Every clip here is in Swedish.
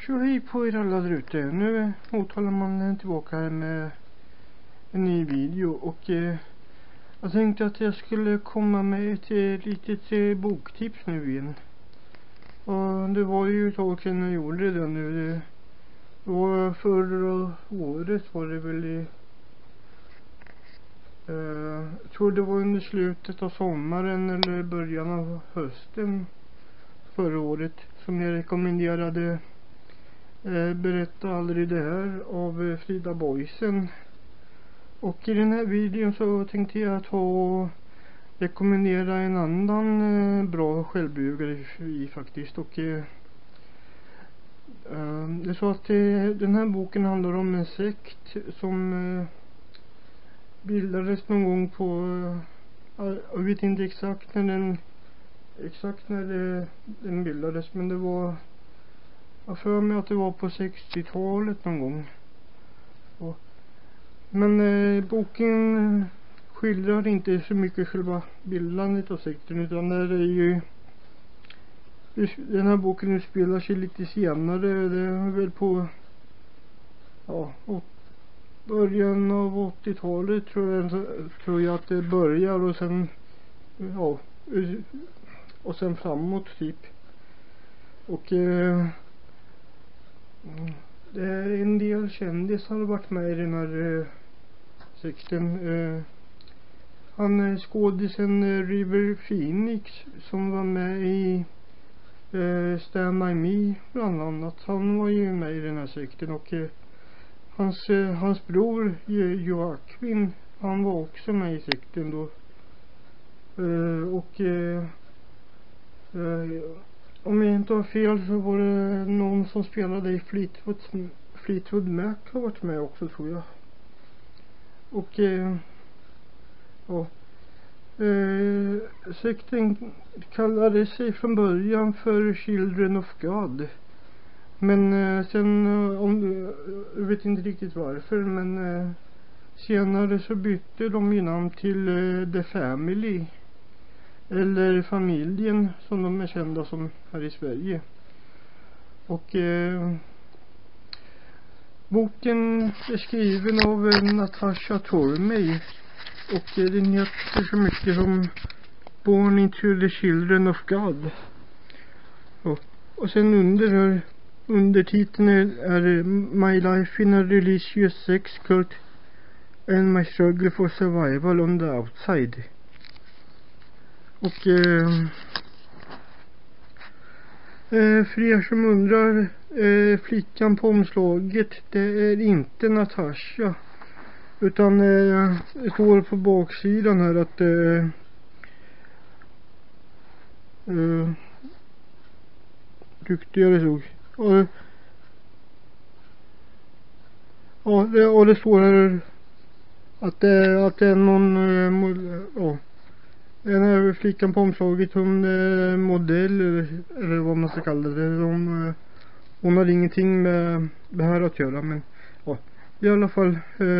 Så hej på er alla där ute. Nu åtalar man tillbaka här med en ny video. Och jag tänkte att jag skulle komma med ett litet boktips nu igen. Och det var ju ett tag sedan jag gjorde det nu. Det var förra året var det väl jag tror det var under slutet av sommaren eller början av hösten förra året som jag rekommenderade Berätta aldrig det här av Frida Boisen. Och i den här videon så tänkte jag ta och rekommendera en annan bra självbiografi faktiskt. Och det är så att den här boken handlar om en sekt som bildades någon gång på jag vet inte exakt när den bildades, men det var, jag för mig att det var på 60-talet någon gång. Men boken skildrar inte så mycket själva bildandet av sekten, utan det är ju, den här boken utspelar sig lite senare. Det är väl på början av 80-talet tror jag att det börjar, och sen och sen framåt typ. Och det är en del kändisar har varit med i den här sekten. Han skådisen River Phoenix som var med i Stand By Me bland annat. Han var ju med i den här sekten. Och hans bror Joaquin, han var också med i sekten då. Om jag inte har fel så var det någon som spelade i Fleetwood Mac har varit med också, tror jag. Och sekten kallade sig från början för Children of God. Men sen, jag vet inte riktigt varför, men senare så bytte de ju namn till The Family, eller familjen som de är kända som här i Sverige. Och boken är skriven av Natasha Tormey, och den heter så mycket som Born into the Children of God. Och sen undertiteln är My Life in a Religious Sex Cult and My Struggle for Survival on the Outside. Och för er som undrar, flickan på omslaget, det är inte Natasha, utan det står på baksidan här att duktigare såg. Och det står här att det är någon den här flickan på omslaget, hon är modell eller vad man ska kalla det. Hon har ingenting med det här att göra, men i alla fall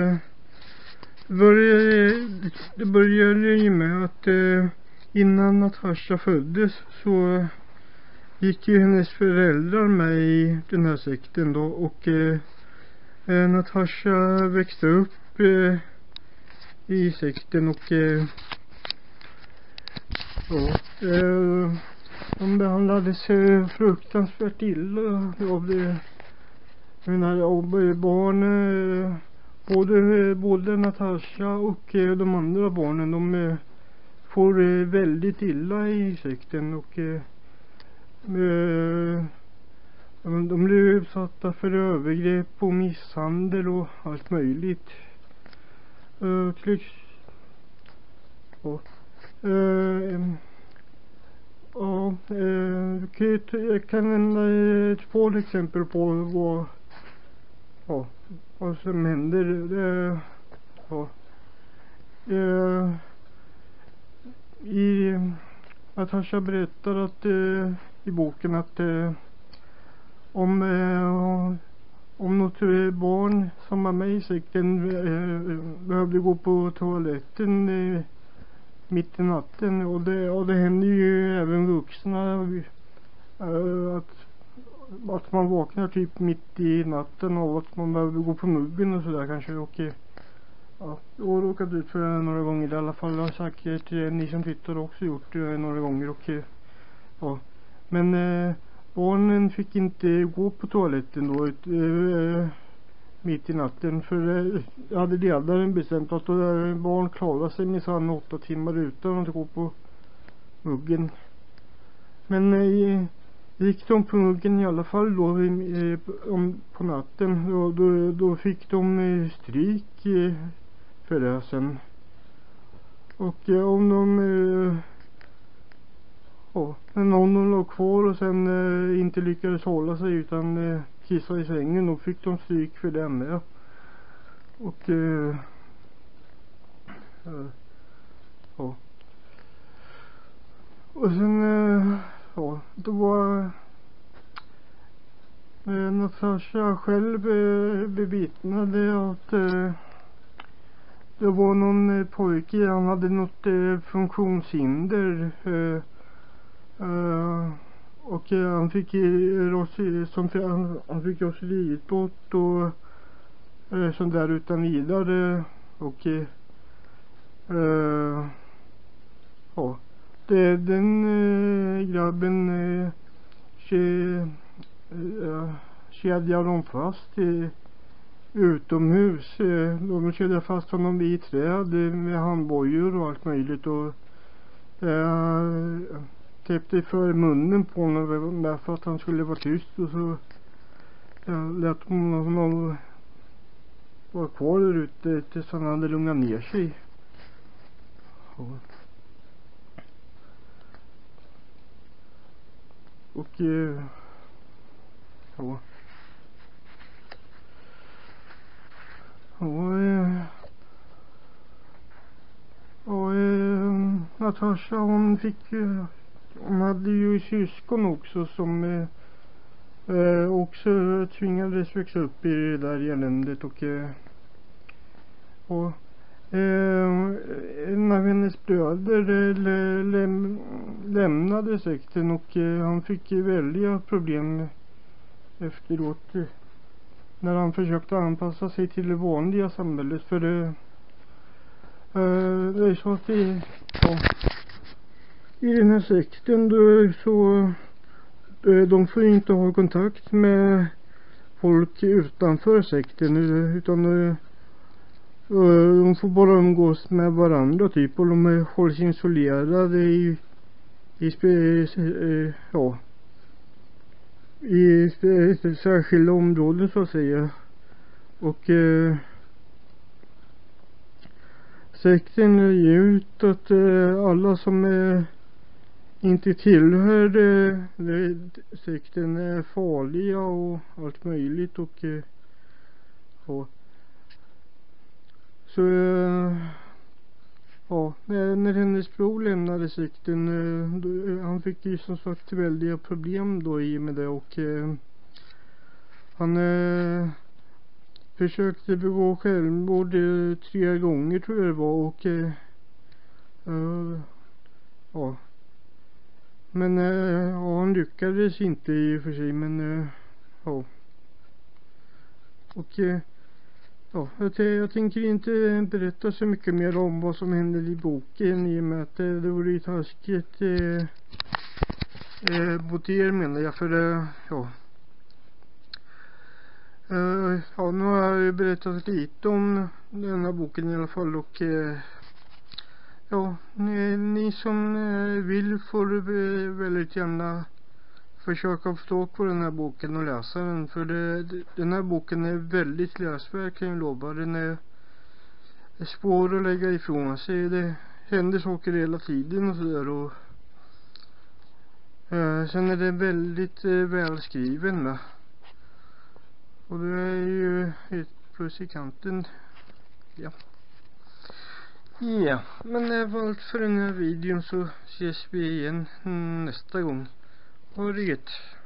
det började ju med att innan Natasha föddes så gick ju hennes föräldrar med i den här sekten då, och Natasha växte upp i sekten, och de behandlades fruktansvärt illa av det. Barnen, både Natasha och de andra barnen, de får väldigt illa i sekten, och de blir utsatta för övergrepp och misshandel och allt möjligt. Jag kan nämna ett par exempel på vad som händer. Natasha berättar att i boken att om något barn som var med i sekten behövde gå på toaletten mitt i natten, och det händer ju även vuxna att att man vaknar typ mitt i natten av att man behöver gå på muggen och sådär kanske. Och ja, jag har råkat ut för det några gånger i alla fall. Jag har säkert ni som tittar också gjort det några gånger. Och ja, men barnen fick inte gå på toaletten då mitt i natten, för jag hade ledaren bestämt att barn klarar sig minsann 8 timmar utan att gå på muggen. Men gick de på muggen i alla fall då på natten, då fick de stryk för det sen. Och om de låg kvar och sen inte lyckades hålla sig utan kissa i sängen, då fick de stryk för det med. Och ja. Och sen ja, då var Natasha själv bevittnade att det var någon pojke, han hade något funktionshinder och han fick rosylitbott och sånt där utan vidare. Och ja, den grabben kedjade de fast utomhus. De kedjade fast honom vid träd med handbojor och allt möjligt, och täppte för munnen på honom därför att han skulle vara tyst, och så lät honom vara kvar där ute tills han hade lugnat ner sig. Och ja. Natasha, hon hade ju syskon också som också tvingades växa upp i det där eländet, och en av hennes bröder lämnade sekten, och han fick väldiga problem efteråt när han försökte anpassa sig till det vanliga samhället. För det är så att i den här sekten då, så de får inte ha kontakt med folk utanför sekten, utan de får bara umgås med varandra typ, och de hålls isolerade i särskilda områden så att säga. Och sekten ger ut att alla som inte tillhör sekten är farliga och allt möjligt, och så ja, när hennes bror lämnade sekten, han fick ju som sagt väldiga problem då i med det, och han försökte begå självmord 3 gånger tror jag det var, och ja, men ja, han lyckades inte i och för sig, men ja, och ja, jag tänker inte berätta så mycket mer om vad som händer i boken, i och med att det vore ju taskigt mot er, menar jag, för ja. Ja, nu har jag berättat lite om den här boken i alla fall, och ja, ni som vill får väldigt gärna försöka få tag på den här boken och läsa den, för den här boken är väldigt läsvärd, kan jag lova. Den är svår att lägga ifrån sig, det händer saker hela tiden och sådär, och sen är det väldigt välskriven med. Och det är ju ett plus i kanten. Ja. Ja, men det var allt för den här videon, så ses vi igen nästa gång. Ha det gött.